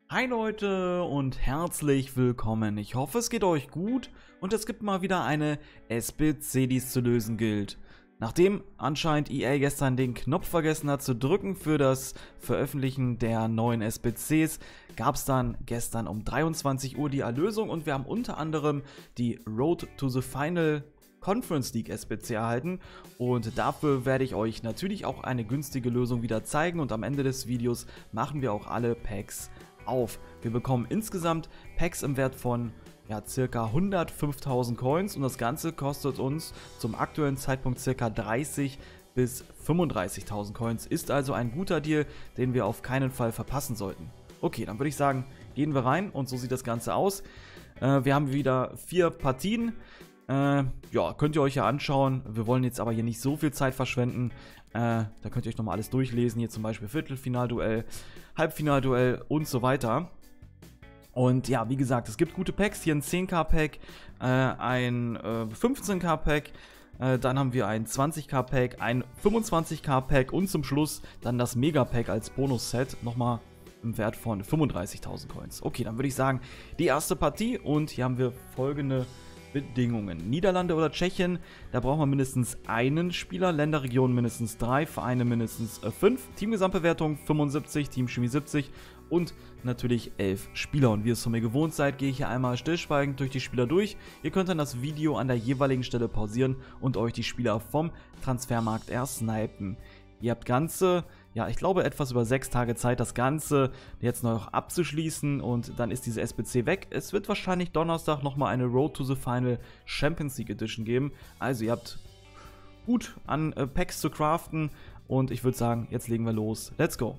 Hi Leute und herzlich willkommen. Ich hoffe, es geht euch gut und es gibt mal wieder eine SBC, die es zu lösen gilt. Nachdem anscheinend EA gestern den Knopf vergessen hat zu drücken für das Veröffentlichen der neuen SBCs, gab es dann gestern um 23 Uhr die Erlösung und wir haben unter anderem die Road to the Final Conference League SBC erhalten und dafür werde ich euch natürlich auch eine günstige Lösung wieder zeigen und am Ende des Videos machen wir auch alle Packs auf. Wir bekommen insgesamt Packs im Wert von circa 105.000 Coins und das Ganze kostet uns zum aktuellen Zeitpunkt circa 30 bis 35.000 Coins. Ist also ein guter Deal, den wir auf keinen Fall verpassen sollten. Okay, dann würde ich sagen, gehen wir rein und so sieht das Ganze aus. Wir haben wieder 4 Partien. Könnt ihr euch ja anschauen. Wir wollen jetzt aber hier nicht so viel Zeit verschwenden. Da könnt ihr euch nochmal alles durchlesen. Hier zum Beispiel Viertelfinalduell, Halbfinalduell und so weiter. Und ja, wie gesagt, es gibt gute Packs. Hier ein 10k-Pack, ein 15k-Pack. Dann haben wir ein 20k-Pack, ein 25k-Pack und zum Schluss dann das Mega-Pack als Bonus-Set. Nochmal im Wert von 35.000 Coins. Okay, dann würde ich sagen, die erste Partie. Und hier haben wir folgende Bedingungen. Niederlande oder Tschechien, da brauchen wir mindestens einen Spieler, Länderregion mindestens 3, Vereine mindestens 5, Teamgesamtbewertung 75, Teamchemie 70 und natürlich 11 Spieler. Und wie ihr es von mir gewohnt seid, gehe ich hier einmal stillschweigend durch die Spieler durch. Ihr könnt dann das Video an der jeweiligen Stelle pausieren und euch die Spieler vom Transfermarkt snipen. Ihr habt ganze, ich glaube etwas über 6 Tage Zeit, das Ganze jetzt noch abzuschließen und dann ist diese SBC weg. Es wird wahrscheinlich Donnerstag nochmal eine Road to the Final Champions League Edition geben. Also ihr habt gut an Packs zu craften und ich würde sagen, jetzt legen wir los. Let's go!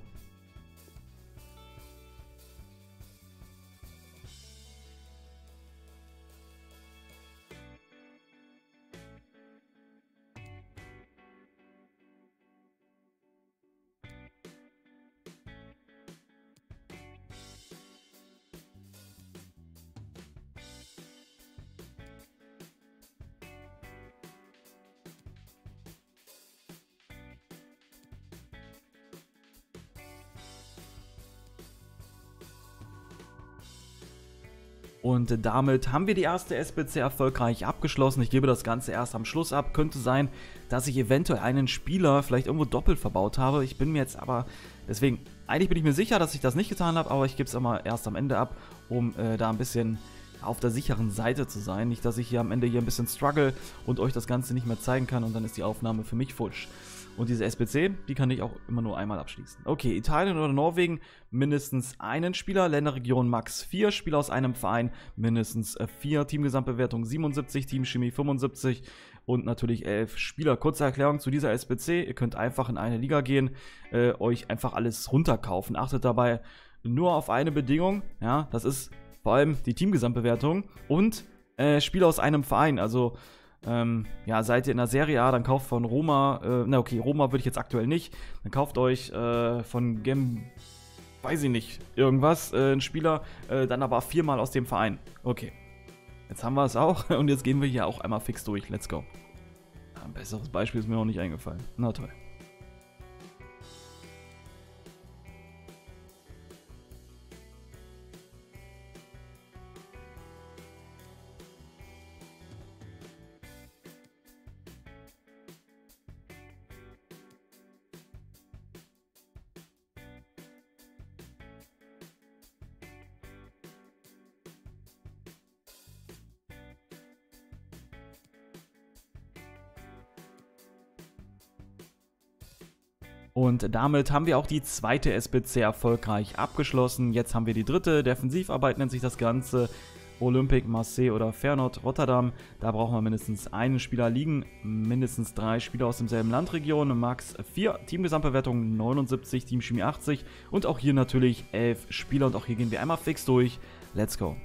Und damit haben wir die erste SBC erfolgreich abgeschlossen. Ich gebe das Ganze erst am Schluss ab. Könnte sein, dass ich eventuell einen Spieler vielleicht irgendwo doppelt verbaut habe. Ich bin mir jetzt aber, deswegen, eigentlich bin ich mir sicher, dass ich das nicht getan habe, aber ich gebe es immer erst am Ende ab, um da ein bisschen auf der sicheren Seite zu sein. Nicht, dass ich hier am Ende ein bisschen struggle und euch das Ganze nicht mehr zeigen kann und dann ist die Aufnahme für mich futsch. Und diese SBC, die kann ich auch immer nur einmal abschließen. Okay, Italien oder Norwegen, mindestens einen Spieler, Länderregion max 4 Spieler aus einem Verein, mindestens 4, Teamgesamtbewertung 77, Teamchemie 75 und natürlich 11 Spieler. Kurze Erklärung zu dieser SBC, ihr könnt einfach in eine Liga gehen, euch einfach alles runterkaufen. Achtet dabei nur auf eine Bedingung, ja, das ist vor allem die Teamgesamtbewertung und Spieler aus einem Verein, also seid ihr in der Serie A, dann kauft von Roma, Roma würde ich jetzt aktuell nicht, dann kauft euch von weiß ich nicht, irgendwas, einen Spieler, dann aber 4-mal aus dem Verein. Okay, jetzt haben wir es auch und jetzt gehen wir hier auch einmal fix durch, let's go. Ein besseres Beispiel ist mir noch nicht eingefallen, na toll. Und damit haben wir auch die zweite SBC erfolgreich abgeschlossen. Jetzt haben wir die dritte. Defensivarbeit nennt sich das Ganze. Olympique Marseille oder Feyenoord Rotterdam. Da brauchen wir mindestens einen Spieler liegen. Mindestens 3 Spieler aus demselben Landregion. Max 4. Teamgesamtbewertung 79, Teamchemie 80. Und auch hier natürlich 11 Spieler. Und auch hier gehen wir einmal fix durch. Let's go.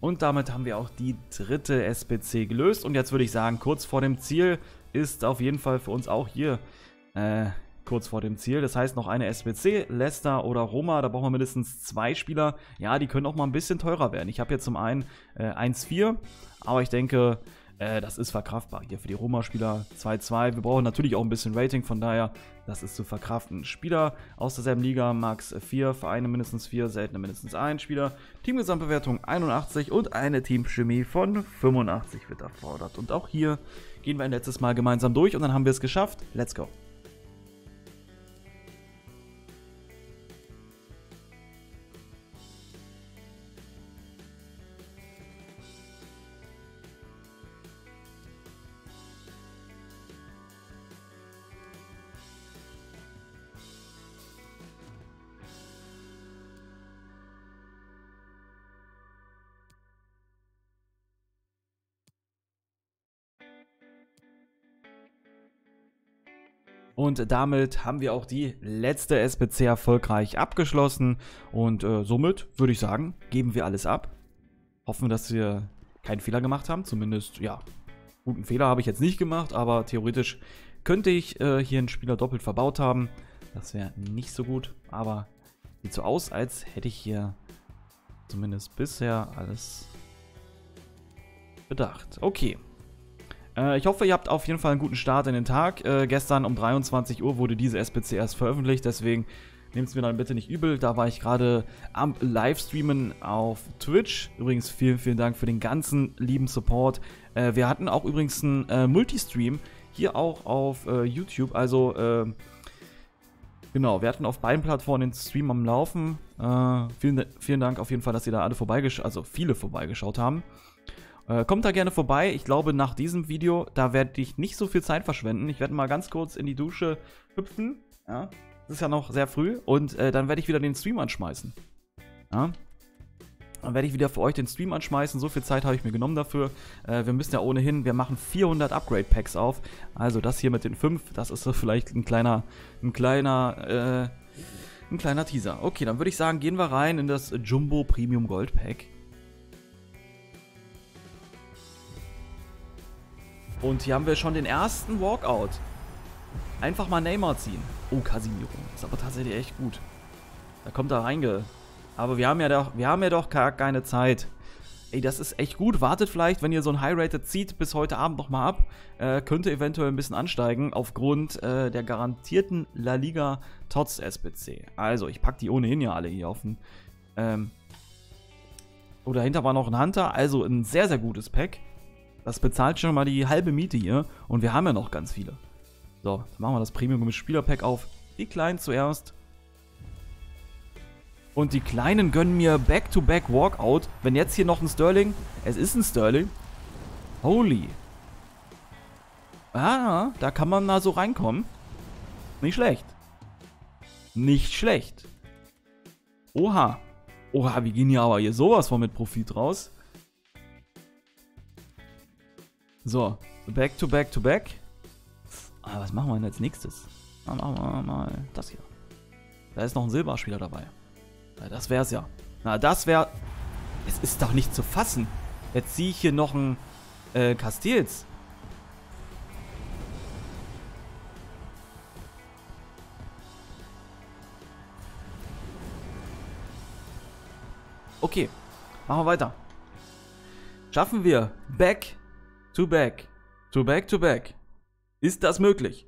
Und damit haben wir auch die dritte SBC gelöst. Und jetzt würde ich sagen, kurz vor dem Ziel ist auf jeden Fall für uns auch hier kurz vor dem Ziel. Das heißt noch eine SBC, Leicester oder Roma. Da brauchen wir mindestens 2 Spieler. Ja, die können auch mal ein bisschen teurer werden. Ich habe jetzt zum einen 1,4, aber ich denke, das ist verkraftbar. Hier für die Roma-Spieler 2,2. Wir brauchen natürlich auch ein bisschen Rating, von daher, das ist zu verkraften. Spieler aus derselben Liga, Max 4, Vereine mindestens 4, seltene mindestens 1 Spieler. Teamgesamtbewertung 81 und eine Teamchemie von 85 wird erfordert. Und auch hier gehen wir ein letztes Mal gemeinsam durch und dann haben wir es geschafft. Let's go! Und damit haben wir auch die letzte SBC erfolgreich abgeschlossen. Und somit würde ich sagen, geben wir alles ab. Hoffen, dass wir keinen Fehler gemacht haben. Zumindest, ja, guten Fehler habe ich jetzt nicht gemacht. Aber theoretisch könnte ich hier einen Spieler doppelt verbaut haben. Das wäre nicht so gut. Aber sieht so aus, als hätte ich hier zumindest bisher alles bedacht. Okay. Ich hoffe, ihr habt auf jeden Fall einen guten Start in den Tag. Gestern um 23 Uhr wurde diese SBC erst veröffentlicht, deswegen nehmt es mir dann bitte nicht übel. Da war ich gerade am Livestreamen auf Twitch. Übrigens vielen, vielen Dank für den ganzen lieben Support. Wir hatten auch übrigens einen Multistream hier auch auf YouTube. Also, genau, wir hatten auf beiden Plattformen den Stream am Laufen. Vielen Dank auf jeden Fall, dass ihr da alle viele vorbeigeschaut haben. Kommt da gerne vorbei. Ich glaube, nach diesem Video, da werde ich nicht so viel Zeit verschwenden. Ich werde mal ganz kurz in die Dusche hüpfen. Ja, das ist ja noch sehr früh. Und dann werde ich wieder den Stream anschmeißen. Ja, dann werde ich wieder für euch den Stream anschmeißen. So viel Zeit habe ich mir genommen dafür. Wir müssen ja ohnehin, wir machen 400 Upgrade-Packs auf. Also das hier mit den 5, das ist so vielleicht ein kleiner Teaser. Okay, dann würde ich sagen, gehen wir rein in das Jumbo Premium Gold Pack. Und hier haben wir schon den ersten Walkout. Einfach mal Neymar ziehen. Oh, Casemiro. Ist aber tatsächlich echt gut. Da kommt er reinge. Aber wir haben ja doch gar keine Zeit. Ey, das ist echt gut. Wartet vielleicht, wenn ihr so ein High-Rated zieht, bis heute Abend nochmal ab. Könnte eventuell ein bisschen ansteigen, aufgrund der garantierten La Liga Tots SBC. Also, ich packe die ohnehin ja alle hier auf den... Oh, dahinter war noch ein Hunter. Also, ein sehr, sehr gutes Pack. Das bezahlt schon mal die halbe Miete hier. Und wir haben ja noch ganz viele. So, dann machen wir das Premium-Spieler-Pack auf. Die Kleinen zuerst. Und die Kleinen gönnen mir Back-to-Back Walkout. Wenn jetzt hier noch ein Sterling... Es ist ein Sterling. Holy. Ah, da kann man mal so reinkommen. Nicht schlecht. Nicht schlecht. Oha. Oha, wir gehen hier aber hier sowas von mit Profit raus. So, Back-to-Back-to-Back. Ah, was machen wir denn als nächstes? Dann machen wir mal das hier. Da ist noch ein Silberspieler dabei. Na, das wär's ja. Na, das wär... Es ist doch nicht zu fassen. Jetzt ziehe ich hier noch einen Castells. Okay, machen wir weiter. Schaffen wir Back to Back to Back to Back. Ist das möglich?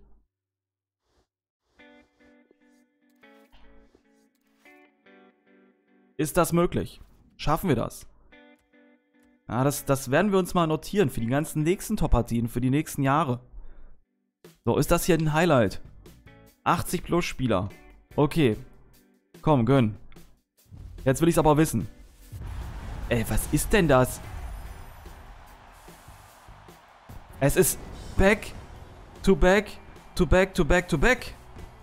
Ist das möglich? Schaffen wir das? Ja, das werden wir uns mal notieren für die ganzen nächsten Top-Partien, für die nächsten Jahre. So, ist das hier ein Highlight? 80 plus Spieler. Okay. Komm, gönn. Jetzt will ich es aber wissen. Ey, was ist denn das? Es ist Back to Back to Back to Back to Back.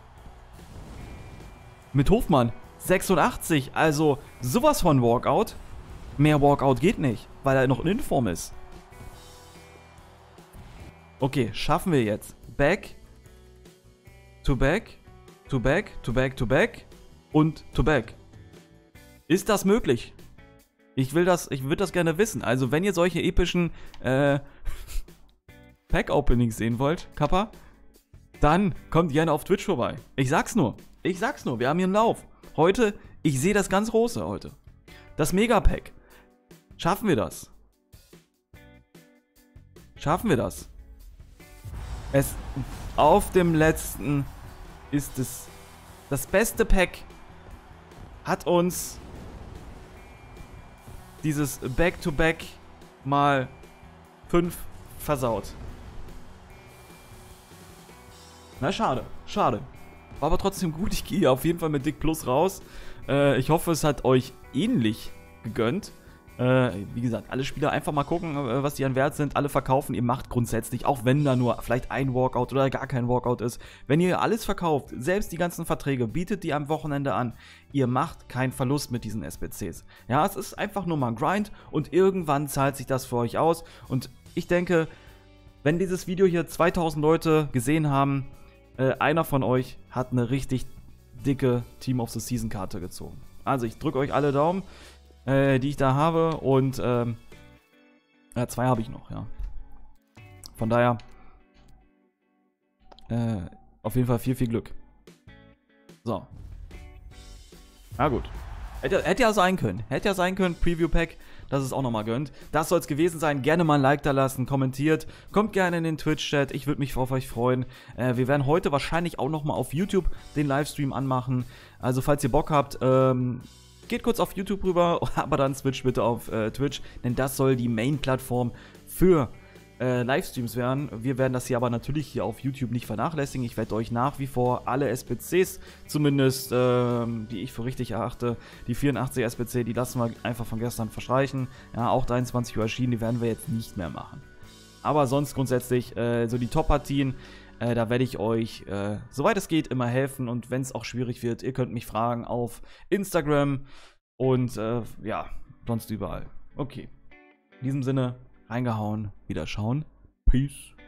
Mit Hofmann. 86, also sowas von Walkout. Mehr Walkout geht nicht, weil er noch in Inform ist. Okay, schaffen wir jetzt. Back to Back to Back to Back to Back und to Back. Ist das möglich? Ich würde das gerne wissen. Also, wenn ihr solche epischen Pack-Openings sehen wollt, Kappa, dann kommt gerne auf Twitch vorbei. Ich sag's nur, wir haben hier einen Lauf. Heute, ich sehe das ganz Große heute. Das Megapack. Schaffen wir das? Schaffen wir das? Auf dem letzten ist es das beste Pack, hat uns dieses Back-to-Back mal 5 versaut. Na, schade. War aber trotzdem gut. Ich gehe auf jeden Fall mit Dick Plus raus. Ich hoffe, es hat euch ähnlich gegönnt. Wie gesagt, alle Spieler einfach mal gucken, was die an Wert sind. Alle verkaufen. Ihr macht grundsätzlich, auch wenn da nur vielleicht ein Walkout oder gar kein Walkout ist, wenn ihr alles verkauft, selbst die ganzen Verträge, bietet die am Wochenende an. Ihr macht keinen Verlust mit diesen SBCs. Ja, es ist einfach nur mal ein Grind und irgendwann zahlt sich das für euch aus. Und ich denke, wenn dieses Video hier 2000 Leute gesehen haben, einer von euch hat eine richtig dicke Team of the Season Karte gezogen. Also ich drücke euch alle Daumen, die ich da habe, und 2 habe ich noch, ja. Von daher auf jeden Fall viel Glück. So. Na gut. Hätte ja sein können. Preview Pack, dass es auch nochmal gönnt. Das soll es gewesen sein. Gerne mal ein Like da lassen, kommentiert. Kommt gerne in den Twitch-Chat. Ich würde mich auf euch freuen. Wir werden heute wahrscheinlich auch nochmal auf YouTube den Livestream anmachen. Also falls ihr Bock habt, geht kurz auf YouTube rüber, aber dann switcht bitte auf Twitch. Denn das soll die Main-Plattform für Livestreams werden. Wir werden das hier aber natürlich hier auf YouTube nicht vernachlässigen. Ich werde euch nach wie vor alle SBCs, zumindest die ich für richtig erachte, die 84 SBC, die lassen wir einfach von gestern verstreichen. Ja, auch 23 Uhr erschienen, die werden wir jetzt nicht mehr machen. Aber sonst grundsätzlich so die Top-Partien, da werde ich euch, soweit es geht, immer helfen. Und wenn es auch schwierig wird, ihr könnt mich fragen auf Instagram und ja, sonst überall. Okay, in diesem Sinne, reingehauen, wieder schauen. Peace.